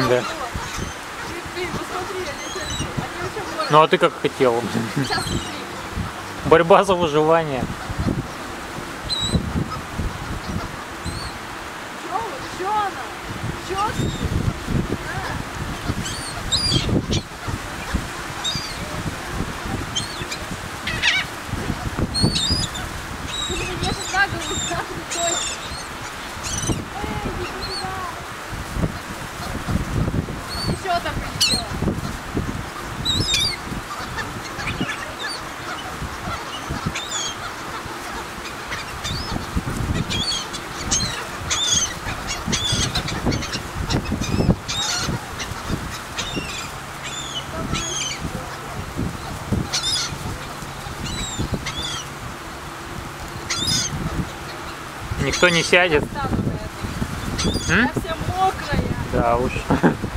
Да. Ну а ты как хотел? Борьба за выживание. Чё она? Чё ты? Ты меня держишь за голову, как ты точно. Эй, иди сюда. Еще там прилетела. Никто не сядет. Я вся мокрая. Да уж.